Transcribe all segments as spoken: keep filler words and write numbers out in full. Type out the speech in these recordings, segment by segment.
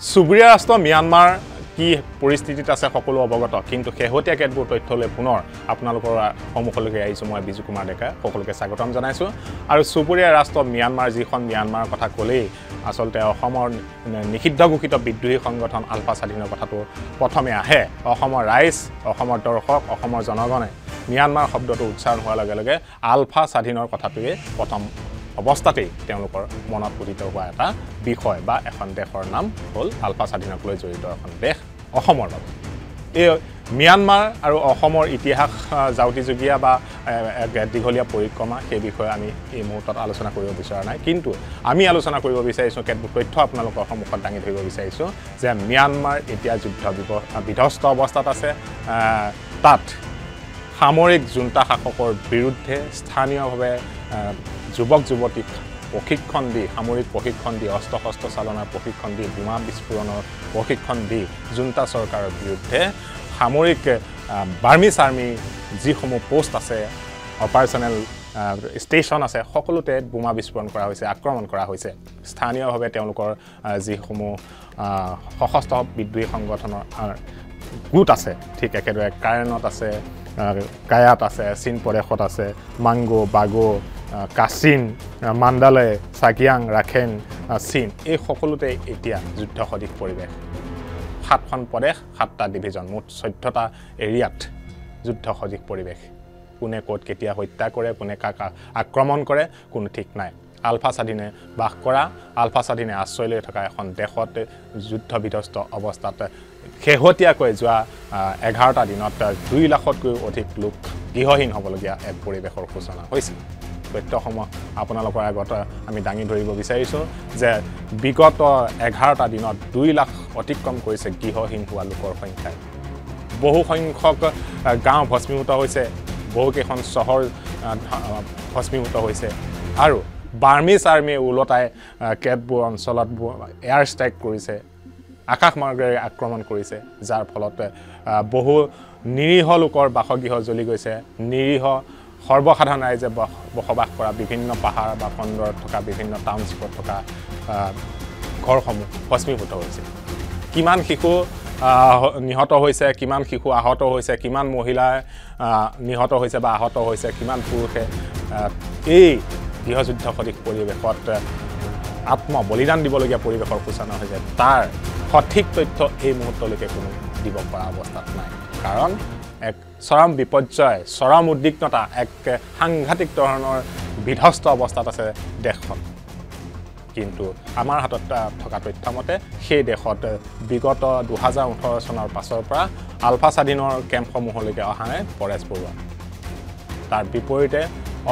চুবুৰীয়া ৰাষ্ট্ৰ ম্যানমাৰ কি পৰিস্থিতিত আছে সকলো অৱগত কিন্তু শেহতীয়া কেতবোৰ তথ্যলৈ পুনৰ আপোনালোকৰ সন্মুখলৈকে আহিছোঁ মই বিজু কুমাৰ ডেকা সকলোকে স্বাগতম জনাইছোঁ আৰু চুবুৰীয়া ৰাষ্ট্ৰ ম্যানমাৰ যিখন ম্যানমাৰৰ কথা ক'লেই আচলতে অসমৰ নিষিদ্ধ ঘোষিত বিদ্ৰোহী সংগঠন আলফা স্বাধীনৰ কথাটো প্ৰথমে আহে অসমৰ ৰাইজ অসমৰ দৰ্শক অসমৰ জনগণে ম্যানমাৰ শব্দটো উচ্চাৰণ হোৱাৰ লগে লগে আলফা স্বাধীনৰ কথাটোৱে প্ৰথম অৱস্থাতেই তেওঁলোকৰ মনত উদিত হোৱা এটা বিষয় বা এখন দেশৰ নাম হ'ল আলফা স্বাধীনক লৈ জড়িত এখন দেশ অসমৰ বাবে এই ম্যানমাৰ আৰু অসমৰ ইতিহাস জাউতিযুগীয়া বা দীঘলীয়া পৰিক্ৰমা সেই বিষয়ে আমি এই মুহূৰ্তত আলোচনা কৰিব বিচৰা নাই কিন্তু আমি আলোচনা কৰিব বিচাৰিছোঁ কেতবোৰ তথ্য আপোনালোকৰ সন্মুখত দাঙি ধৰিব বিচাৰিছোঁ যে ম্যানমাৰ এতিয়া যুদ্ধ বিধ্বস্ত অৱস্থাত আছে তাত সামৰিক জুণ্টা শাসকৰ বিৰুদ্ধে স্থানীয়ভাৱে যুৱক যুৱতীক প্ৰশিক্ষণ দি সামৰিক প্ৰশিক্ষণ দি অস্ত্ৰ শস্ত্ৰ চালনাৰ প্ৰশিক্ষণ দি বোমা বিস্ফোৰণৰ প্ৰশিক্ষণ দি জুণ্টা চৰকাৰৰ বিৰুদ্ধে সামৰিক বাৰ্মিছ আৰ্মি যিসমূহ পোষ্ট আছে অপাৰেশ্যনেল ষ্টেচন আছে সকলোতে বোমা বিস্ফোৰণ কৰা হৈছে আক্ৰমণ কৰা হৈছে স্থানীয়ভাৱে তেওঁলোকৰ যিসমূহ সশস্ত্ৰ বিদ্ৰোহী সংগঠনৰ গোট আছে ঠিক একেদৰে কাৰেণত আছে কায়াত আছে চীন প্ৰদেশত আছে মাংগো বাগো কাছিন মাণ্ডালয় চাকিয়াং ৰাখেন চীন এই সকলোতে এতিয়া যুদ্ধ সদৃশ পৰিৱেশ সাতখন প্ৰদেশ সাতটা ডিভিজন মুঠ চৈধ্যটা এৰিয়াত যুদ্ধ সদৃশ পৰিৱেশ কোনে ক'ত কেতিয়া হত্যা কৰে কোনে কাক আক্ৰমণ কৰে কোনো ঠিক নাই আলফা স্বাধীনে বাস কৰা আলফা স্বাধীনে আশ্ৰয় লৈ থকা এখন দেশত যুদ্ধ বিধ্বস্ত অৱস্থাত শেহতীয়াকৈ যোৱা এঘাৰটা দিনত দুই লাখতকৈও অধিক লোক গৃহহীন হ'বলগীয়া এক পৰিৱেশৰ সূচনা হৈছিল তথ্যসমূহ আপোনালোকৰ আগত আমি দাঙি ধৰিব বিচাৰিছোঁ যে বিগত এঘাৰটা দিনত দুই লাখ অতিক্ৰম কৰিছে গৃহহীন হোৱা লোকৰ সংখ্যাই বহু সংখ্যক গাঁও ভস্মীভূত হৈছে বহুকেইখন চহৰ ভস্মীভূত হৈছে আৰু বাৰ্মিছ আৰ্মিয়ে ওলটাই কেতবোৰ অঞ্চলত এয়াৰ ষ্ট্ৰাইক কৰিছে আকাশ মাৰ্গেৰে আক্ৰমণ কৰিছে যাৰ ফলত বহু নিৰীহ লোকৰ বাসগৃহ জ্বলি গৈছে নিৰীহ সৰ্বসাধাৰণ ৰাইজে বসবাস কৰা বিভিন্ন পাহাৰ বা খণ্ডত থকা বিভিন্ন টাউনশ্বিপত থকা ঘৰসমূহ ভস্মীভূত হৈছে কিমান শিশু নিহত হৈছে কিমান শিশু আহত হৈছে কিমান মহিলা নিহত হৈছে বা আহত হৈছে কিমান পুৰুষে এই গৃহযুদ্ধ সদৃশ পৰিৱেশত আত্ম বলিদান দিবলগীয়া পৰিৱেশৰ সূচনা হৈছে তাৰ সঠিক তথ্য এই মুহূৰ্তলৈকে কোনো দিব পৰা অৱস্থাত নাই কাৰণ এক চৰম বিপৰ্যয় চৰম উদ্বিগ্নতা এক সাংঘাতিক ধৰণৰ বিধ্বস্ত অৱস্থাত আছে দেশখন কিন্তু আমাৰ হাতত থকা তথ্যমতে সেই দেশত বিগত দুহেজাৰ ওঠৰ চনৰ পাছৰ পৰা আলফা স্বাধীনৰ কেম্পসমূহলৈকে অহা নাই পৰেশ বৰুৱা তাৰ বিপৰীতে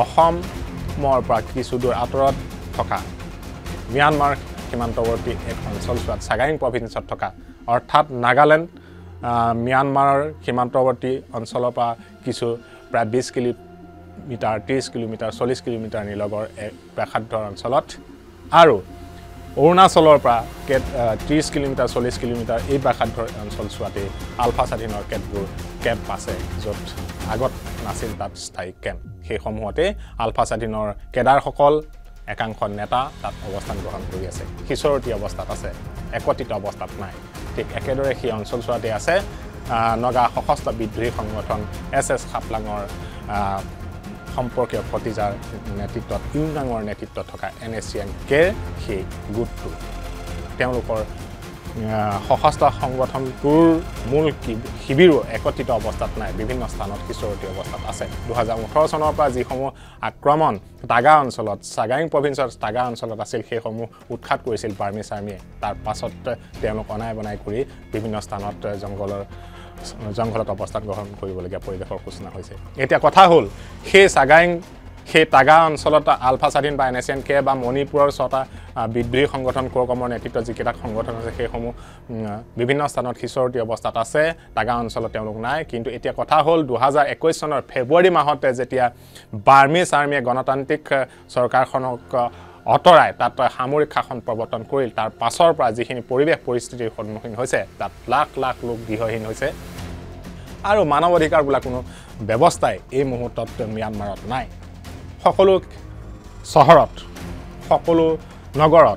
অসমৰ পৰা কিছু দূৰ আঁতৰত থকা ম্যানমাৰ সীমান্তৱৰ্তী এক অঞ্চলছোৱাত চাগাইং প্ৰভিন্সত থকা অৰ্থাৎ নাগালেণ্ড ম্যানমাৰৰ সীমান্তৱৰ্তী অঞ্চলৰ পৰা কিছু প্ৰায় বিছ কিলোমিটাৰ ত্ৰিছ কিলোমিটাৰ চল্লিছ কিলোমিটাৰ নিলগৰ এক ব্যাসাৰ্ধ অঞ্চলত আৰু অৰুণাচলৰ পৰা কেত ত্ৰিছ কিলোমিটাৰ চল্লিছ কিলোমিটাৰ এই ব্যাসাৰ্ধৰ অঞ্চলছোৱাতেই আলফা স্বাধীনৰ কেতবোৰ কেম্প আছে য'ত আগত নাছিল তাত স্থায়ী কেম্প সেইসমূহতে আলফা স্বাধীনৰ কেডাৰসকল একাংশ নেতা তাত অৱস্থান গ্ৰহণ কৰি আছে সিঁচৰতি অৱস্থাত আছে একত্ৰিত অৱস্থাত নাই ঠিক একেদৰে সেই অঞ্চলছোৱাতে আছে নগা সশস্ত্ৰ বিদ্ৰোহী সংগঠন এছ এছ খাপলাঙৰ সম্পৰ্কীয় ভতিজাৰ নেতৃত্বত ইউনাঙৰ নেতৃত্বত থকা N S C N K সেই গোটটো তেওঁলোকৰ সশস্ত্ৰ সংগঠনটোৰ মূল শিবিৰো একত্ৰিত অৱস্থাত নাই বিভিন্ন স্থানত সিঁচৰতি অৱস্থাত আছে দুহেজাৰ ওঠৰ চনৰ পৰা যিসমূহ আক্ৰমণ টাগা অঞ্চলত চাগাইং প্ৰভিন্সৰ টাগা অঞ্চলত আছিল সেইসমূহ উৎখাত কৰিছিল বাৰ্মিছ আৰ্মিয়ে তাৰ পাছত তেওঁলোক অনাই বনাই কৰি বিভিন্ন স্থানত জংঘলৰ জংঘলত অৱস্থান গ্ৰহণ কৰিবলগীয়া পৰিৱেশৰ সূচনা হৈছে এতিয়া কথা হ'ল সেই চাগাইং সেই টাগা অঞ্চলত আলফা স্বাধীন বা এন এছ এন কে বা মণিপুৰৰ ছটা বিদ্ৰোহী সংগঠন ক'ৰকমৰ নেতৃত্বত যিকেইটা সংগঠন আছে সেইসমূহ বিভিন্ন স্থানত সিঁচৰতি অৱস্থাত আছে টাগা অঞ্চলত তেওঁলোক নাই কিন্তু এতিয়া কথা হ'ল দুহেজাৰ একৈছ চনৰ ফেব্ৰুৱাৰী মাহতে যেতিয়া বাৰ্মিছ আৰ্মিয়ে গণতান্ত্ৰিক চৰকাৰখনক অতৰাই তাত সামৰিক শাসন প্ৰৱৰ্তন কৰিল তাৰ পাছৰ পৰা যিখিনি পৰিৱেশ পৰিস্থিতিৰ সন্মুখীন হৈছে তাত লাখ লাখ লোক গৃহহীন হৈছে আৰু মানৱ অধিকাৰ বোলা কোনো ব্যৱস্থাই এই মুহূৰ্তত ম্যানমাৰত নাই সকলো চহৰত সকলো নগৰত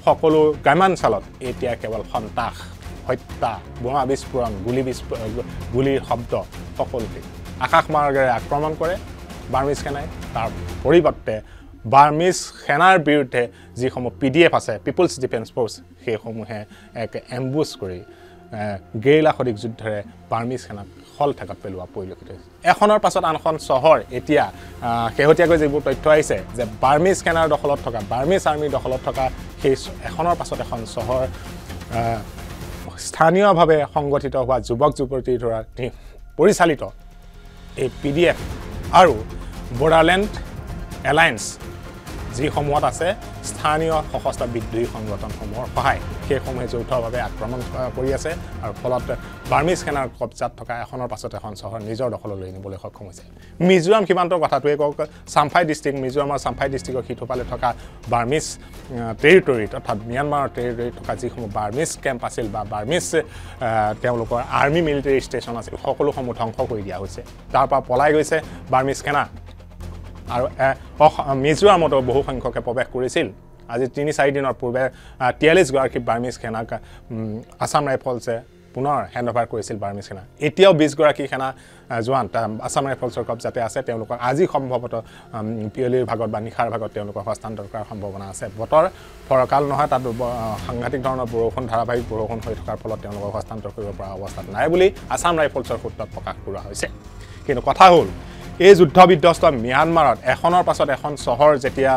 সকলো গ্ৰামাঞ্চলত এতিয়া কেৱল সন্ত্ৰাস হত্যা বোমা বিস্ফোৰণ গুলি বিস্ফোৰণ গুলিৰ শব্দ সকলোতে আকাশ মাৰ্গেৰে আক্ৰমণ কৰে বাৰ্মিজ সেনাই তাৰ পৰিৱৰ্তে বাৰ্মিজ সেনাৰ বিৰুদ্ধে যিসমূহ পি ডি এফ আছে পিপলছ ডিফেন্স ফ'ৰ্চ সেইসমূহে এক এম্বুছ কৰি গেৰিলা সদৃশ যুদ্ধৰে বাৰ্মিজ সেনাক হল ঠেকত পেলোৱা পৰিলক্ষিত হৈছে এখনৰ পাছত আনখন চহৰ এতিয়া শেহতীয়াকৈ যিবোৰ তথ্য আহিছে যে বাৰ্মিজ সেনাৰ দখলত থকা বাৰ্মিজ আৰ্মিৰ দখলত থকা সেই এখনৰ পাছত এখন চহৰ স্থানীয়ভাৱে সংগঠিত হোৱা যুৱক যুৱতীৰ দ্বাৰা পৰিচালিত এই পি ডি এফ আৰু বৰ্ডাৰলেণ্ড এলায়েন্স যিসমূহত আছে স্থানীয় সশস্ত্ৰ বিদ্ৰোহী সংগঠনসমূহৰ সহায় সেইসমূহে যৌথভাৱে আক্ৰমণ কৰি আছে আৰু ফলত বাৰ্মিজ সেনাৰ কব্জাত থকা এখনৰ পাছত এখন চহৰ নিজৰ দখললৈ নিবলৈ সক্ষম হৈছে মিজোৰাম সীমান্তৰ কথাটোৱে কওক চাম্ফাই ডিষ্ট্ৰিক্ট মিজোৰামৰ চাম্ফাই ডিষ্ট্ৰিক্টৰ সিটোফালে থকা বাৰ্মিজ টেৰিটৰীত অৰ্থাৎ ম্যানমাৰৰ টেৰিটৰীত থকা যিসমূহ বাৰ্মিজ কেম্প আছিল বা বাৰ্মিজ তেওঁলোকৰ আৰ্মি মিলিটাৰী ষ্টেচন আছিল সকলোসমূহ ধ্বংস কৰি দিয়া হৈছে তাৰ পৰা পলাই গৈছে বাৰ্মিজ সেনা আৰু মিজোৰামতো বহু সংখ্যকে প্ৰৱেশ কৰিছিল আজি তিনি চাৰি দিনৰ পূৰ্বে তিয়াল্লিছ গৰাকী বাৰ্মিজ সেনাক আছাম ৰাইফলছে পুনৰ হেণ্ডঅভাৰ কৰিছিল বাৰ্মিজ সেনা এতিয়াও বিছ গৰাকী সেনা জোৱান আছাম ৰাইফলছৰ কব্জাতে আছে তেওঁলোকৰ আজি সম্ভৱতঃ পিয়লিৰ ভাগত বা নিশাৰ ভাগত তেওঁলোকৰ হস্তান্তৰ কৰাৰ সম্ভাৱনা আছে বতৰ ফৰকাল নহয় তাত সাংঘাতিক ধৰণৰ বৰষুণ ধাৰাবাহিক বৰষুণ হৈ থকাৰ ফলত তেওঁলোকক হস্তান্তৰ কৰিব পৰা অৱস্থাত নাই বুলি আছাম ৰাইফলছৰ সূত্ৰত প্ৰকাশ কৰা হৈছে কিন্তু কথা হ'ল এই যুদ্ধ বিধ্বস্ত ম্যানমাৰত এখনৰ পাছত এখন চহৰ যেতিয়া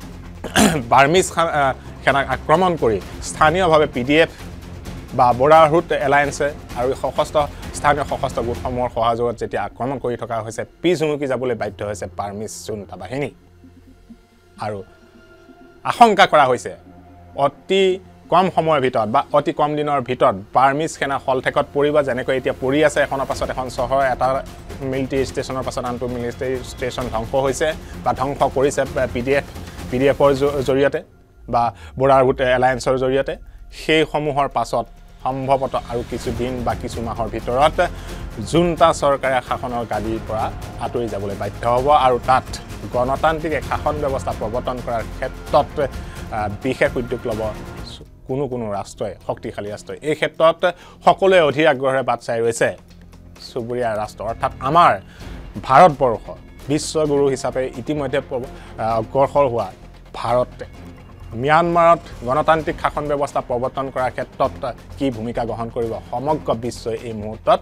বাৰ্মিজ সেনাক আক্ৰমণ কৰি স্থানীয়ভাৱে পি ডি এফ বা বৰ্ডাৰহুড এলায়েন্সে আৰু সশস্ত্ৰ স্থানীয় সশস্ত্ৰ গোটসমূহৰ সহযোগত যেতিয়া আক্ৰমণ কৰি থকা হৈছে পিছ হুমুকি যাবলৈ বাধ্য হৈছে বাৰ্মিজ জুণ্টা বাহিনী আৰু আশংকা কৰা হৈছে অতি কম সময়ৰ ভিতৰত বা অতি কম দিনৰ ভিতৰত বাৰ্মিজ সেনা হলঠেকত পৰিব যেনেকৈ এতিয়া পৰি আছে এখনৰ পাছত এখন চহৰ এটা মিলিটাৰী ষ্টেচনৰ পাছত আনটো মিলিটাৰী ষ্টেচন ধ্বংস হৈছে বা ধ্বংস কৰিছে P D F P D এফৰ জৰিয়তে বা বৰ্ডাৰহুড এলায়েন্সৰ জৰিয়তে সেইসমূহৰ পাছত সম্ভৱতঃ আৰু কিছু দিন বা কিছু মাহৰ ভিতৰত জুণ্টা চৰকাৰে শাসনৰ গাদীৰ পৰা আঁতৰি যাবলৈ বাধ্য হ'ব আৰু তাত গণতান্ত্ৰিক শাসন ব্যৱস্থা প্ৰৱৰ্তন কৰাৰ ক্ষেত্ৰত বিশেষ উদ্যোগ ল'ব কোনো কোনো ৰাষ্ট্ৰই শক্তিশালী ৰাষ্ট্ৰই এই ক্ষেত্ৰত সকলোৱে অধীৰ আগ্ৰহেৰে বাট চাই ৰৈছে চুবুৰীয়া ৰাষ্ট্ৰ অৰ্থাৎ আমাৰ ভাৰতবৰ্ষ বিশ্বগুৰু হিচাপে ইতিমধ্যে অগ্ৰসৰ হোৱা ভাৰতে ম্যানমাৰত গণতান্ত্ৰিক শাসন ব্যৱস্থা প্ৰৱৰ্তন কৰাৰ ক্ষেত্ৰত কি ভূমিকা গ্ৰহণ কৰিব সমগ্ৰ বিশ্বই এই মুহূৰ্তত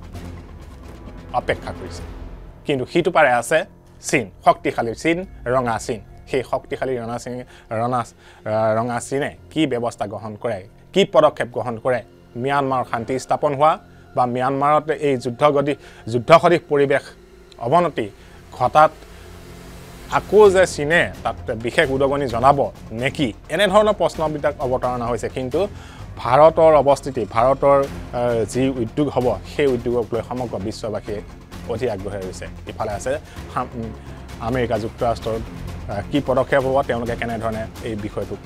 অপেক্ষা কৰিছে কিন্তু সিটো পাৰে আছে চীন শক্তিশালী চীন ৰঙা চীন সেই শক্তিশালী ৰঙা চীন ৰঙা ৰঙা চীনে কি ব্যৱস্থা গ্ৰহণ কৰে কি পদক্ষেপ গ্ৰহণ কৰে ম্যানমাৰৰ শান্তি স্থাপন হোৱা বা ম্যানমাৰত এই যুদ্ধগতি যুদ্ধসদৃশ পৰিৱেশ অৱনতি ঘটাত আকৌ যে চীনে তাত বিশেষ উদগনি জনাব নেকি এনেধৰণৰ প্ৰশ্নবিলাক অৱতাৰণা হৈছে কিন্তু ভাৰতৰ অৱস্থিতি ভাৰতৰ যি উদ্যোগ হ'ব সেই উদ্যোগক লৈ সমগ্ৰ বিশ্ববাসীয়ে অধিক আগ্ৰহেৰে ৰৈছে ইফালে আছে আমেৰিকা যুক্তৰাষ্ট্ৰৰ কি পদক্ষেপ হ'ব তেওঁলোকে কেনেধৰণে এই বিষয়টোক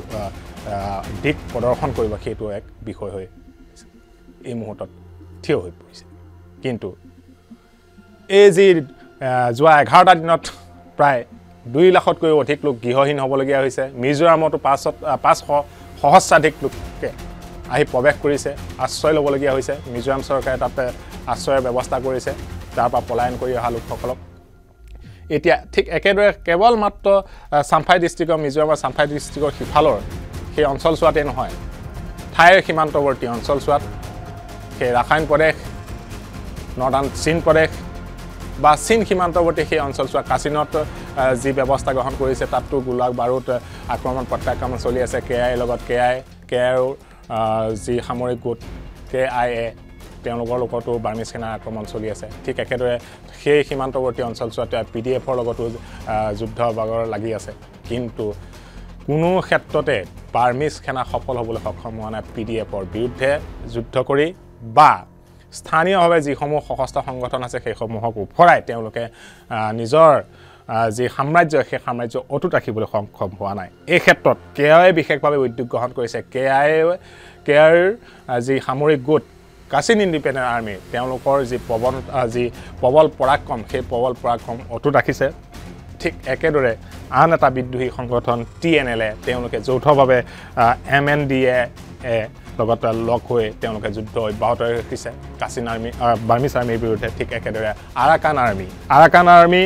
দিক প্ৰদৰ্শন কৰিব সেইটো এক বিষয় হৈ এই মুহূৰ্তত থিয় হৈ পৰিছে কিন্তু এই যি যোৱা এঘাৰটা দিনত প্ৰায় দুই লাখতকৈও অধিক লোক গৃহহীন হ'বলগীয়া হৈছে মিজোৰামতো পাঁচত পাঁচশ সহস্ৰাধিক লোকে আহি প্ৰৱেশ কৰিছে আশ্ৰয় ল'বলগীয়া হৈছে মিজোৰাম চৰকাৰে তাতে আশ্ৰয়ৰ ব্যৱস্থা কৰিছে তাৰ পৰা পলায়ন কৰি অহা লোকসকলক এতিয়া ঠিক একেদৰে কেৱল মাত্ৰ চাম্ফাই ডিষ্ট্ৰিক্টৰ মিজোৰামৰ চাম্ফাই ডিষ্ট্ৰিক্টৰ সিফালৰ সেই অঞ্চলছোৱাতে নহয় ঠাইৰ সীমান্তৱৰ্তী অঞ্চলছোৱাত সেই ৰাখাইন প্ৰদেশ নৰ্দাৰ্ণ চীন প্ৰদেশ বা চীন সীমান্তৱৰ্তী সেই অঞ্চলছোৱা কাচিনত যি ব্যৱস্থা গ্ৰহণ কৰিছে তাততো গোলাক বাৰুদ আক্ৰমণ প্ৰত্যাক্ৰমণ চলি আছে কে আইৰ লগত কে আই কে আইৰ যি সামৰিক গোট কে আই এ তেওঁলোকৰ লগতো বাৰ্মিজ সেনাৰ আক্ৰমণ চলি আছে ঠিক একেদৰে সেই সীমান্তৱৰ্তী অঞ্চলছোৱাত পি ডি এফৰ লগতো যুদ্ধ বাগৰ লাগি আছে কিন্তু কোনো ক্ষেত্ৰতে বাৰ্মিজ সেনা সফল হ'বলৈ সক্ষম হোৱা নাই পি ডি এফৰ বিৰুদ্ধে যুদ্ধ কৰি বা স্থানীয়ভাৱে যিসমূহ সশস্ত্ৰ সংগঠন আছে সেইসমূহক উফৰাই তেওঁলোকে নিজৰ যি সাম্ৰাজ্য সেই সাম্ৰাজ্য অটুট ৰাখিবলৈ সক্ষম হোৱা নাই এই ক্ষেত্ৰত কে আই বিশেষভাৱে উদ্যোগ গ্ৰহণ কৰিছে কে আই কে আইৰ যি সামৰিক গোট কাচিন ইণ্ডিপেণ্ডেণ্ট আৰ্মি তেওঁলোকৰ যি প্ৰবল যি প্ৰবল পৰাক্ৰম সেই প্ৰবল পৰাক্ৰম অটুট ৰাখিছে ঠিক একেদৰে আন এটা বিদ্ৰোহী সংগঠন টি এন এল এ তেওঁলোকে যৌথভাৱে এম এন ডি এ লগত লগ হৈ তেওঁলোকে যুদ্ধ অব্যাহত ৰাখিছে কাচিন আৰ্মি বাৰ্মিজ আৰ্মিৰ বিৰুদ্ধে ঠিক একেদৰে Arakan army Arakan army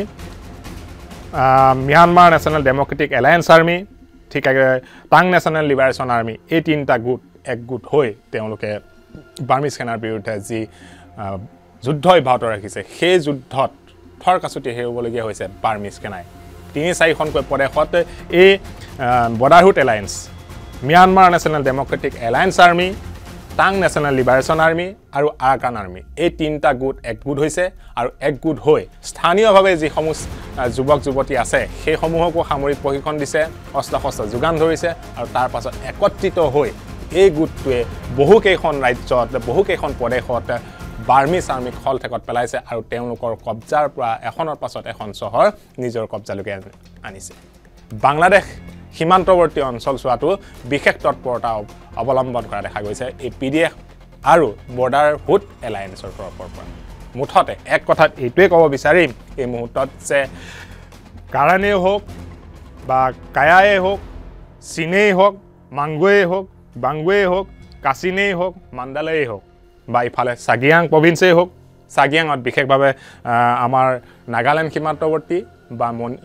Myanmar national democratic alliance army ঠিক একেদৰে টাং নেশ্যনেল লিবাৰেশ্যন আৰ্মি এই তিনিটা গোট একগোট হৈ তেওঁলোকে বাৰ্মিজ সেনাৰ বিৰুদ্ধে যি যুদ্ধ অব্যাহত ৰাখিছে সেই যুদ্ধত থৰ কাচুতি হেৰুবলগীয়া হৈছে বাৰ্মিজ সেনাই তিনি চাৰিখনকৈ প্ৰদেশত এই brotherhood alliance Myanmar national democratic alliance army Ta'ang national liberation army আৰু আৰাকান আৰ্মি এই তিনিটা গোট একগোট হৈছে আৰু একগোট হৈ স্থানীয়ভাৱে যিসমূহ যুৱক যুৱতী আছে সেইসমূহকো সামৰিক প্ৰশিক্ষণ দিছে অস্ত্ৰ শস্ত্ৰ যোগান ধৰিছে আৰু তাৰ পাছত একত্ৰিত হৈ এই গোটটোৱে বহুকেইখন ৰাজ্যত বহুকেইখন প্ৰদেশত বাৰ্মিজ আৰ্মিক খলঠেকত পেলাইছে আৰু তেওঁলোকৰ কব্জাৰ পৰা এখনৰ পাছত এখন চহৰ নিজৰ কব্জালৈকে আনিছে বাংলাদেশ সীমান্তৱৰ্তী অঞ্চল চোৱাটো বিশেষ তৎপৰতা অৱলম্বন কৰা দেখা গৈছে এই পি ডি এফ আৰু বৰ্ডাৰহুড এলায়েন্সৰ তৰফৰ পৰা মুঠতে এক কথাত এইটোৱে ক'ব বিচাৰিম এই মুহূৰ্তত যে কাৰাণেই হওক বা কায়াই হওক চীনেই হওক মাংগুৱেই হওক বাংগুৱেই হওক কাচিনেই হওক মাণ্ডালেই হওক বা ইফালে চাগিয়াং প্ৰভিন্সেই হওক চাগিয়াঙত বিশেষভাৱে আমাৰ নাগালেণ্ড সীমান্তৱৰ্তী বা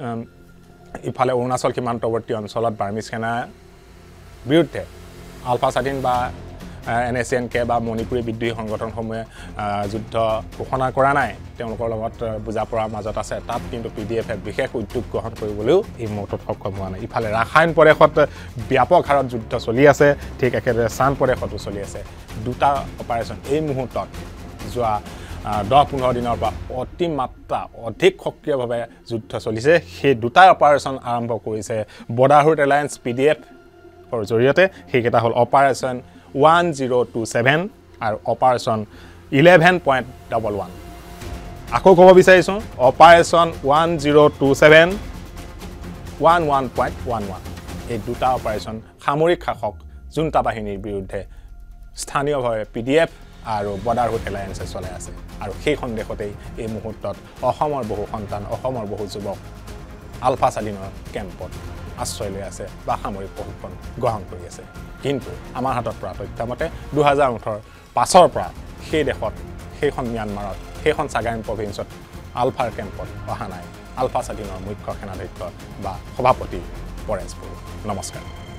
ইফালে অৰুণাচল সীমান্তৱৰ্তী অঞ্চলত বাৰ্মিজ সেনাৰ বিৰুদ্ধে আলফা স্বাধীন বা এন এছ এন কে বা মণিপুৰী বিদ্ৰোহী সংগঠনসমূহে যুদ্ধ ঘোষণা কৰা নাই তেওঁলোকৰ লগত বুজা পৰাৰ মাজত আছে তাত কিন্তু পি ডি এফে বিশেষ উদ্যোগ গ্ৰহণ কৰিবলৈও এই মুহূৰ্তত সক্ষম হোৱা নাই ইফালে ৰাখাইন প্ৰদেশত ব্যাপক হাৰত যুদ্ধ চলি আছে ঠিক একেদৰে চান প্ৰদেশতো চলি আছে দুটা অপাৰেশ্যন এই মুহূৰ্তত যোৱা দহ পোন্ধৰ দিনৰ পৰা অতিমাত্ৰা অধিক সক্ৰিয়ভাৱে যুদ্ধ চলিছে সেই দুটা অপাৰেশ্যন আৰম্ভ কৰিছে বৰ্ডাৰহুড এলায়েন্স পি ডি এফৰ জৰিয়তে সেইকেইটা হ'ল operation one zero' two seven আৰু operation eleven point double one আকৌ ক'ব বিচাৰিছোঁ operation one zero' two seven one one point one one এই দুটা অপাৰেশ্যন সামৰিক শাসক জুণ্টা বাহিনীৰ বিৰুদ্ধে স্থানীয়ভাৱে পি ডি এফ আৰু বৰ্ডাৰহুড এলায়েন্সে চলাই আছে আৰু সেই সন্দেহতেই এই মুহূৰ্তত অসমৰ বহু সন্তান অসমৰ বহু যুৱক আলফা স্বাধীনৰ কেম্পত আশ্ৰয় লৈ আছে বা সামৰিক প্ৰশিক্ষণ গ্ৰহণ কৰি আছে কিন্তু আমাৰ হাতত পৰা তথ্যমতে দুহেজাৰ ওঠৰ পাছৰ পৰা সেই দেশত সেইখন ম্যানমাৰত সেইখন চাগাইং প্ৰভিন্সত আলফাৰ কেম্পত অহা নাই আলফা স্বাধীনৰ মুখ্য সেনাধ্যক্ষ বা সভাপতি পৰেশ বড়ো নমস্কাৰ